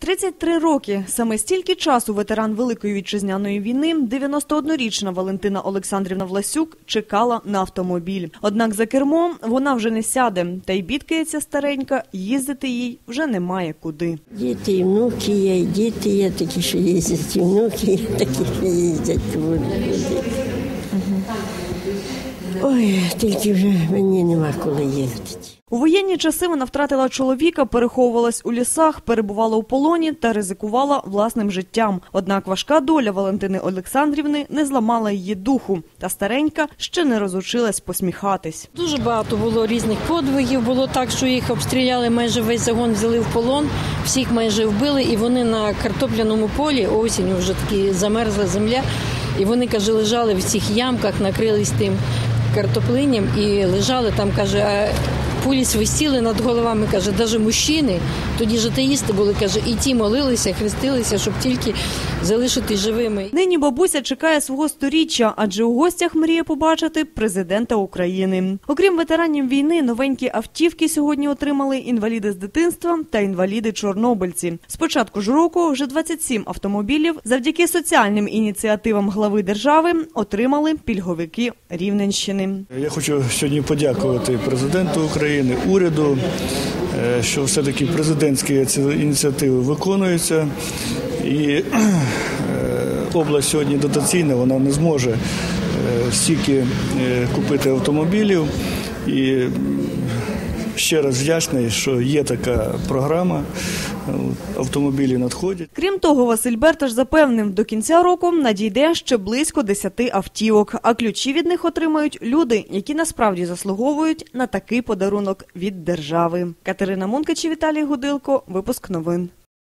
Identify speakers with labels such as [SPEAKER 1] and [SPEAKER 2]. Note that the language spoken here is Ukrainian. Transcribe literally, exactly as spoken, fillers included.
[SPEAKER 1] тридцять три роки. Саме стільки часу ветеран Великої Вітчизняної війни, дев'яностооднорічна Валентина Олександрівна Власюк, чекала на автомобіль. Однак за кермо вона вже не сяде. Та й бідкається старенька, їздити їй вже немає куди.
[SPEAKER 2] Діти і внуки є, і діти є такі, що їздять, і внуки є такі, що їздять. Ой, тільки вже мені нема коли їздити.
[SPEAKER 1] У воєнні часи вона втратила чоловіка, переховувалась у лісах, перебувала у полоні та ризикувала власним життям. Однак важка доля Валентини Олександрівни не зламала її духу. Та старенька ще не розучилась посміхатись.
[SPEAKER 3] Дуже багато було різних подвигів. Було так, що їх обстріляли, майже весь загон взяли в полон, всіх майже вбили. І вони на картопляному полі, осінню вже таки замерзла земля, і вони, каже, лежали в цих ямках, накрились тим картоплинням і лежали там, каже, а пулі свистіли над головами, каже, навіть мужчини, тоді ж атеїсти були, каже, і ті молилися, хрестилися, щоб тільки залишити живими.
[SPEAKER 1] Нині бабуся чекає свого сторіччя, адже у гостях мріє побачити президента України. Окрім ветеранів війни, новенькі автівки сьогодні отримали інваліди з дитинства та інваліди-чорнобильці. З початку ж року вже двадцять сім автомобілів завдяки соціальним ініціативам глави держави отримали пільговики Рівненщини.
[SPEAKER 4] Я хочу сьогодні подякувати президенту України, уряду, що все-таки президентські ініціативи виконуються. І область сьогодні дотаційна, вона не зможе стільки купити автомобілів. І ще раз вдячний, що є така програма, автомобілі надходять.
[SPEAKER 1] Крім того, Василь Берташ запевнив, до кінця року надійде ще близько десяти автівок, а ключі від них отримають люди, які насправді заслуговують на такий подарунок від держави. Катерина Мункач, Віталій Гудилко, випуск новин.